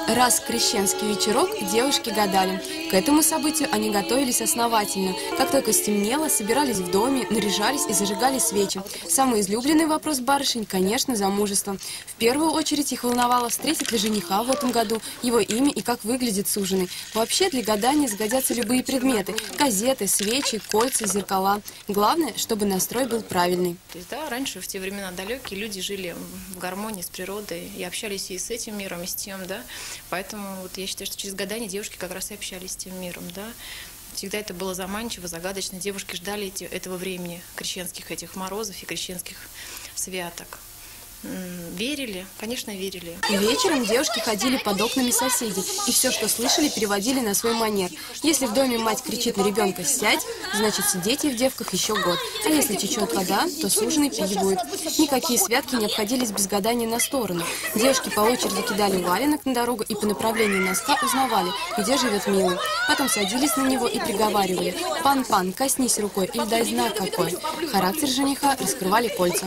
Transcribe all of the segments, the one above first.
Раз в крещенский вечерок девушки гадали. К этому событию они готовились основательно. Как только стемнело, собирались в доме, наряжались и зажигали свечи. Самый излюбленный вопрос барышень, конечно, замужество. В первую очередь их волновало, встретит ли жениха в этом году, его имя и как выглядит суженый. Вообще для гадания сгодятся любые предметы – газеты, свечи, кольца, зеркала. Главное, чтобы настрой был правильный. Да, раньше, в те времена далекие, люди жили в гармонии с природой и общались и с этим миром, и с тем, да. Поэтому вот я считаю, что через гадание девушки как раз и общались с тем миром, да. Всегда это было заманчиво, загадочно. Девушки ждали этого времени, крещенских этих морозов и крещенских святок. Верили? Конечно, верили. Вечером девушки ходили под окнами соседей и все, что слышали, переводили на свой манер. Если в доме мать кричит на ребенка «сядь», значит сидеть ей в девках еще год. А если течет вода, то суженый пить будет. Никакие святки не обходились без гадания на сторону. Девушки по очереди кидали валенок на дорогу и по направлению носка узнавали, где живет милый. Потом садились на него и приговаривали: «Пан-пан, коснись рукой или дай знак какой». Характер жениха раскрывали кольца.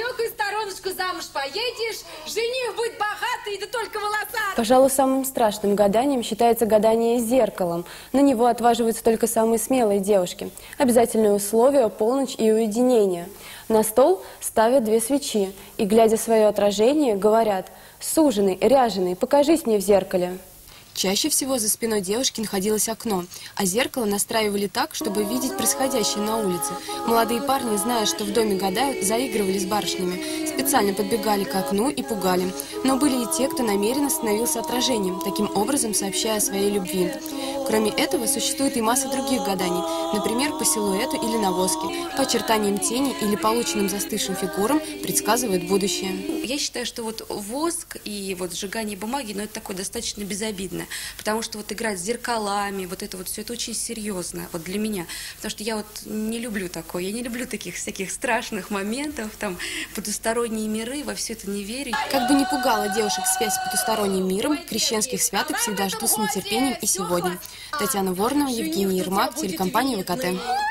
Замуж поедешь, жених будет богатый, да только волосатый. Пожалуй, самым страшным гаданием считается гадание зеркалом. На него отваживаются только самые смелые девушки. Обязательное условие – полночь и уединение. На стол ставят 2 свечи и, глядя в свое отражение, говорят: «Суженый, ряженый, покажись мне в зеркале». Чаще всего за спиной девушки находилось окно, а зеркало настраивали так, чтобы видеть происходящее на улице. Молодые парни, зная, что в доме гадают, заигрывали с барышнями, специально подбегали к окну и пугали. Но были и те, кто намеренно становился отражением, таким образом сообщая о своей любви. Кроме этого, существует и масса других гаданий, например, по силуэту или на воске, по очертаниям тени или полученным застывшим фигурам предсказывают будущее. Я считаю, что вот воск и вот сжигание бумаги, ну, это такое достаточно безобидно, потому что вот играть с зеркалами, вот это все это очень серьезно, вот для меня, потому что я вот не люблю такое, я не люблю таких всяких страшных моментов, там, потусторонние миры, во все это не верю. Как бы ни пугала девушек связь с потусторонним миром, крещенских святок всегда ждут с нетерпением и сегодня. Татьяна Воронова, Евгений Ермак, телекомпания ВКТ.